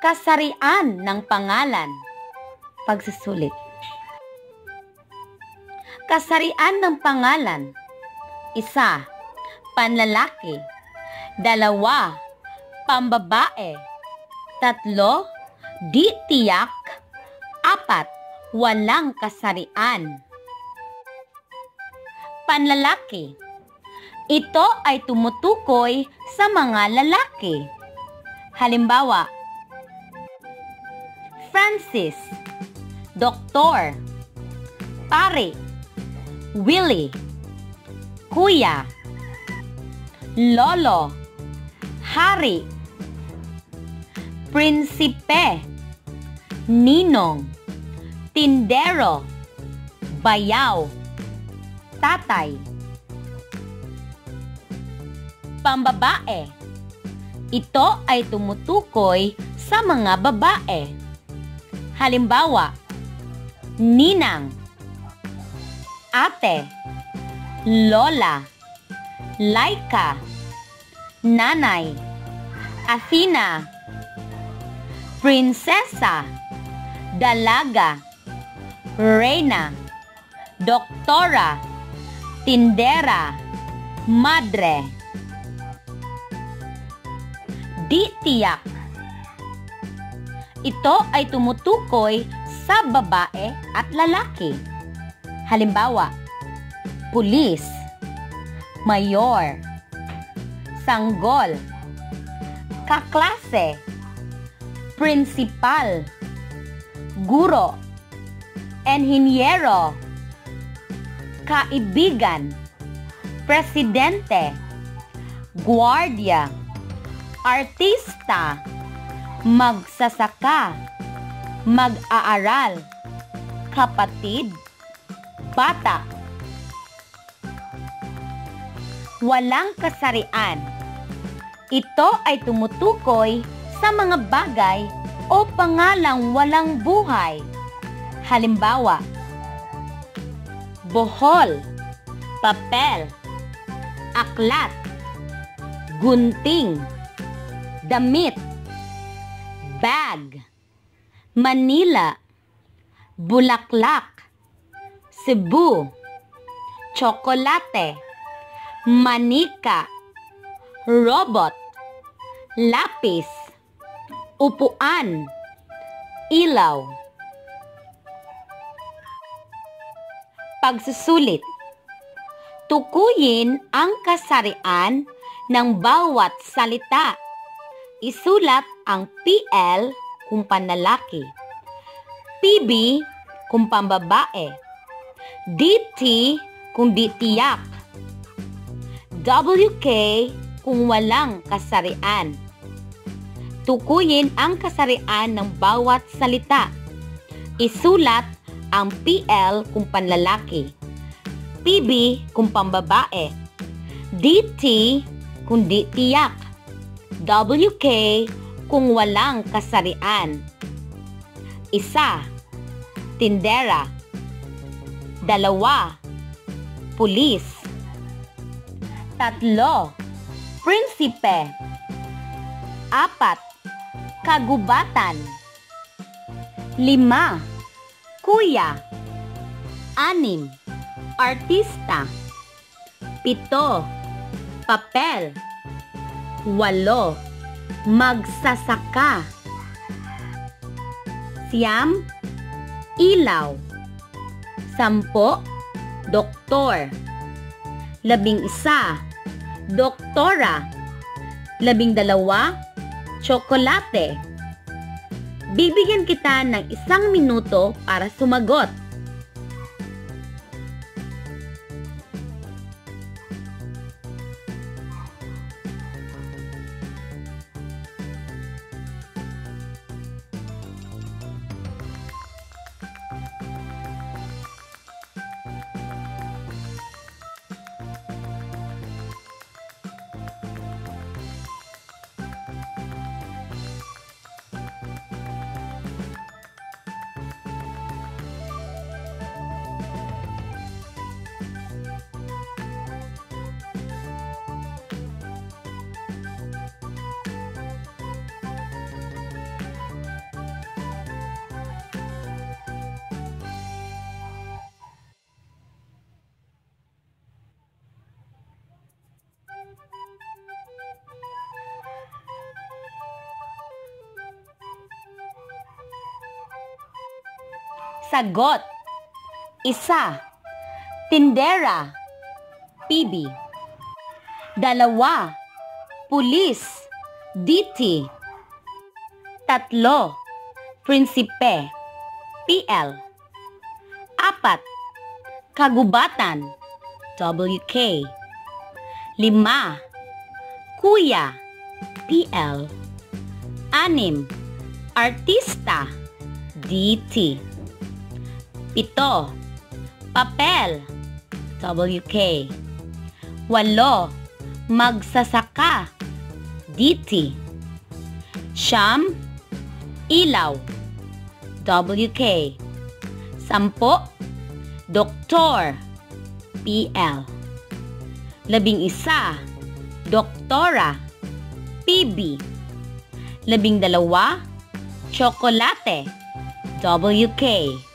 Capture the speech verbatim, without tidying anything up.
Kasarian ng pangalan. Pagsusulit. Kasarian ng pangalan. Isa, panlalaki. Dalawa, pambabae. Tatlo, di tiyak. Apat, walang kasarian. Panlalaki. Ito ay tumutukoy sa mga lalaki. Halimbawa, Francis, Doktor, Pare, Willie, Kuya, Lolo, Hari, Prinsipe, Ninong, Tindero, Bayaw, Tatay. Pambabae. Ito ay tumutukoy sa mga babae. Halimbawa, Ninang, Ate, Lola, Laika, Nanay, Athena, Prinsesa, Dalaga, Reyna, Doktora, Tindera, Madre. Di tiyak. Ito ay tumutukoy sa babae at lalaki. Halimbawa, pulis, mayor, sanggol, kaklase, prinsipal, guro, enhinyero, kaibigan, presidente, guardia, artista, magsasaka, mag-aaral, kapatid, bata. Walang kasarian. Ito ay tumutukoy sa mga bagay o pangalang walang buhay. Halimbawa, bohol, papel, aklat, gunting, damit, bag, Manila, bulaklak, Cebu, tsokolate, manika, robot, lapis, upuan, ilaw. Pagsusulit. Tukuyin ang kasarian ng bawat salita. Isulat ang P L kung panlalaki, P B kung pambabae, D T kung di tiyak, W K kung walang kasarian. Tukuyin ang kasarian ng bawat salita. Isulat ang P L kung panlalaki, P B kung pambabae, D T kung di tiyak, W K kung walang kasarian. Isa, tindera. Dalawa, pulis. Tatlo, prinsipe. Apat, kagubatan. Lima, kuya. Anim, artista. Pito, papel. Walo, magsasaka. Siyam, ilaw. Sampo, doktor. Labing isa, doktora. Labing dalawa, tsokolate. Bibigyan kita ng isang minuto para sumagot. Sagot. Isa. Tindera. P B. Dalawa. Pulis. D T. Tatlo. Prinsipe. P L. Apat. Kagubatan. W K. Lima. Kuya. P L. Anim. Artista. D T. Pito. Papel. W K. Walo. Magsasaka. D T. Siyam. Ilaw. W K. Sampo. Doktor. P L. Labing isa. Doktora. P B. Labing dalawa. Tsokolate. W K.